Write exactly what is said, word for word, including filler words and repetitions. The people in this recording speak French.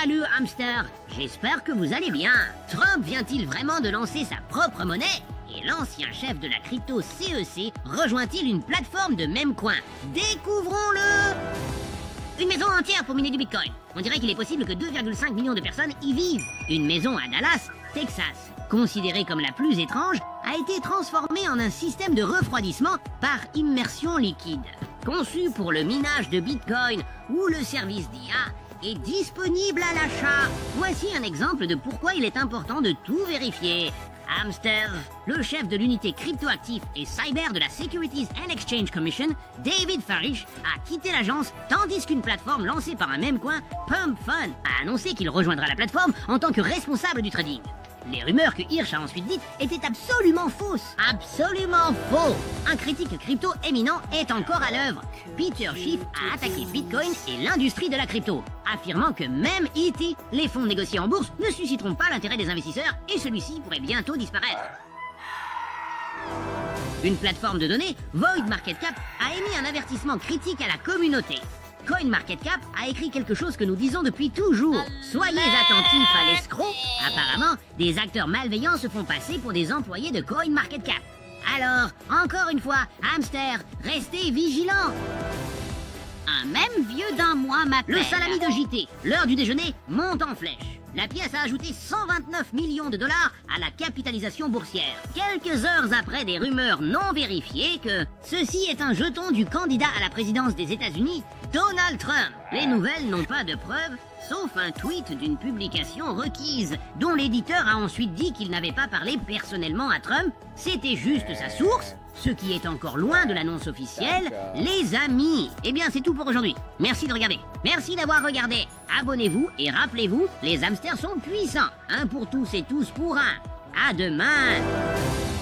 Salut hamster, j'espère que vous allez bien. Trump vient-il vraiment de lancer sa propre monnaie? Et l'ancien chef de la crypto C E C rejoint-il une plateforme de même coin? Découvrons-le. Une maison entière pour miner du bitcoin. On dirait qu'il est possible que deux virgule cinq millions de personnes y vivent. Une maison à Dallas, Texas, considérée comme la plus étrange, a été transformée en un système de refroidissement par immersion liquide. Conçu pour le minage de bitcoin ou le service d'I A, est disponible à l'achat. Voici un exemple de pourquoi il est important de tout vérifier. Hamster, le chef de l'unité cryptoactif et cyber de la Securities and Exchange Commission, David Farish, a quitté l'agence tandis qu'une plateforme lancée par un même coin, Pump Fun, a annoncé qu'il rejoindra la plateforme en tant que responsable du trading. Les rumeurs que Hirsch a ensuite dites étaient absolument fausses. Absolument faux. Un critique crypto éminent est encore à l'œuvre. Peter Schiff a attaqué Bitcoin et l'industrie de la crypto, affirmant que même E T, les fonds négociés en bourse, ne susciteront pas l'intérêt des investisseurs et celui-ci pourrait bientôt disparaître. Une plateforme de données, Void Market Cap, a émis un avertissement critique à la communauté. CoinMarketCap a écrit quelque chose que nous disons depuis toujours. Soyez attentifs à l'escroc. Apparemment, des acteurs malveillants se font passer pour des employés de CoinMarketCap. Alors, encore une fois, hamster, restez vigilants. Un même vieux d'un mois m'appelle. Le salami de J T, l'heure du déjeuner, monte en flèche. La pièce a ajouté cent vingt-neuf millions de dollars à la capitalisation boursière. Quelques heures après des rumeurs non vérifiées que ceci est un jeton du candidat à la présidence des États-Unis, Donald Trump. Les nouvelles n'ont pas de preuves, sauf un tweet d'une publication requise, dont l'éditeur a ensuite dit qu'il n'avait pas parlé personnellement à Trump, c'était juste sa source, ce qui est encore loin de l'annonce officielle. Les amis, eh bien c'est tout pour aujourd'hui. Merci de regarder. Merci d'avoir regardé. Abonnez-vous et rappelez-vous, les hamsters sont puissants. Un pour tous et tous pour un. À demain.